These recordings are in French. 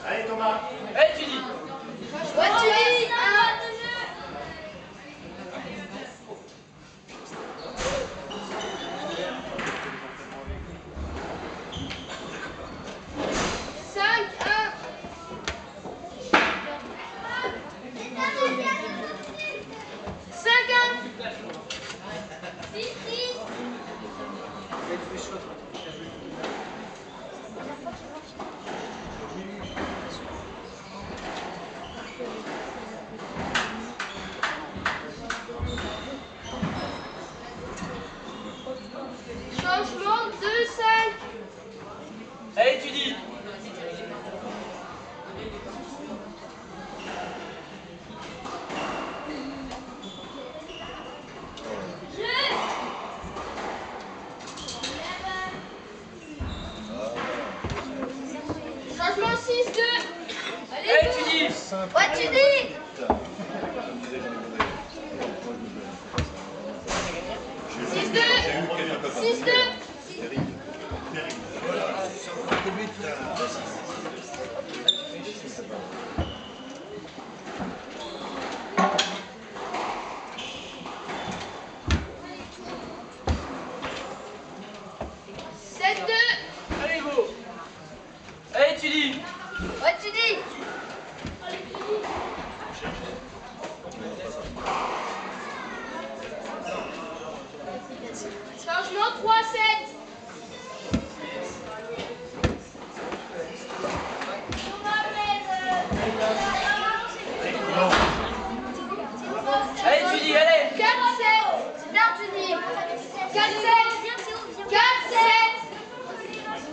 Allez Thomas. Allez, tu dis. Ouais, tu dis. Changement de 5. Allez, tu dis. Changement 6, 2. Allez, tu dis. Ouais, tu dis. Six, deux. 6, 2. Allez, go. Allez, tu dis. Ouais, tu dis. Changement 3, 7. Allez, tu dis, allez. 4, 7. C'est bien, tu dis. 4, 7. 4, 7.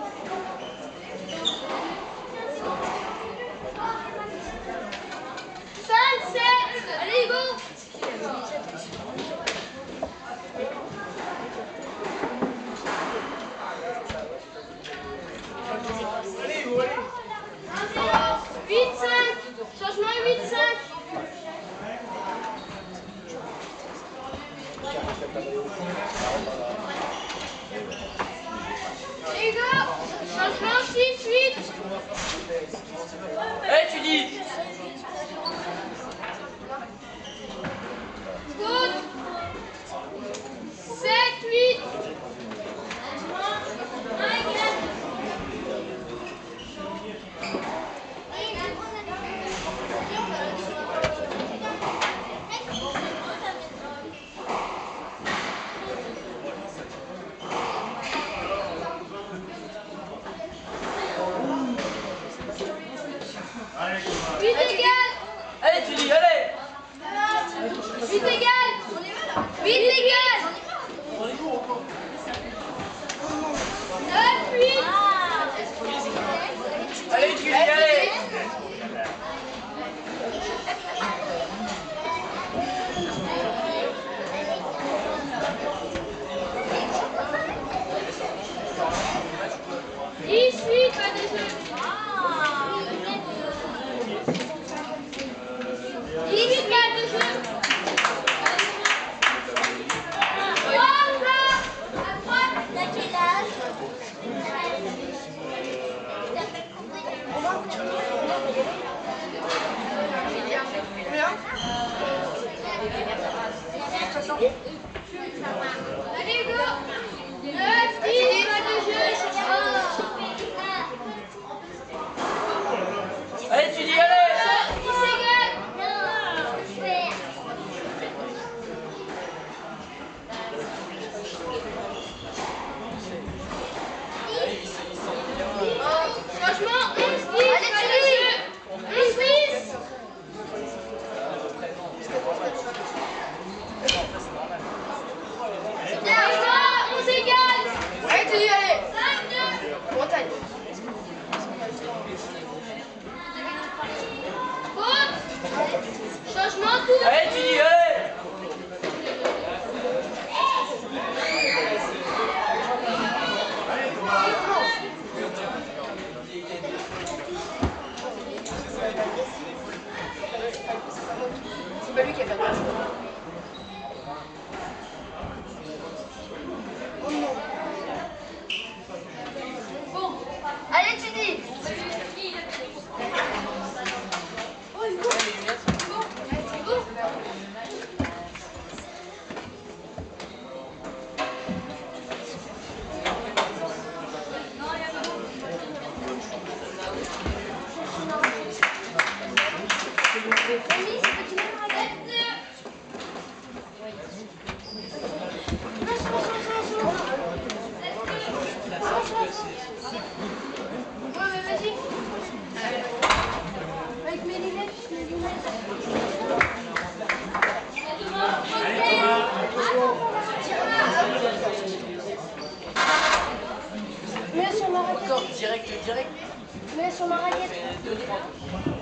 5, 7. Allez, go. 8, 5. Changement 8, 5. Allez, go. Changement 6, 8. Allez, tu dis. Good. 7, 8. Allez Thomas. 8 égale. Allez, tu dis, allez. 8 égale. 8 égale. 9, 8. Allez, tu dis, allez. Dix, 8, pas de jeu. 18, pas de jeu. 3, à droite. T'as quel âge? Allez, go. 9, 10, pas de jeu. Allez, tu dis, allez. 10 égale. Changement 11, 10, pas de jeu. 11, 10. Changement 11 égale. Allez, tu dis, allez. 5, 2. Bretagne. Faute. Changement tout. Allez, tu dis, allez. Allez Thomas. C'est pas lui qui a fait le Bon. Allez, tu dis. sur ma raquette.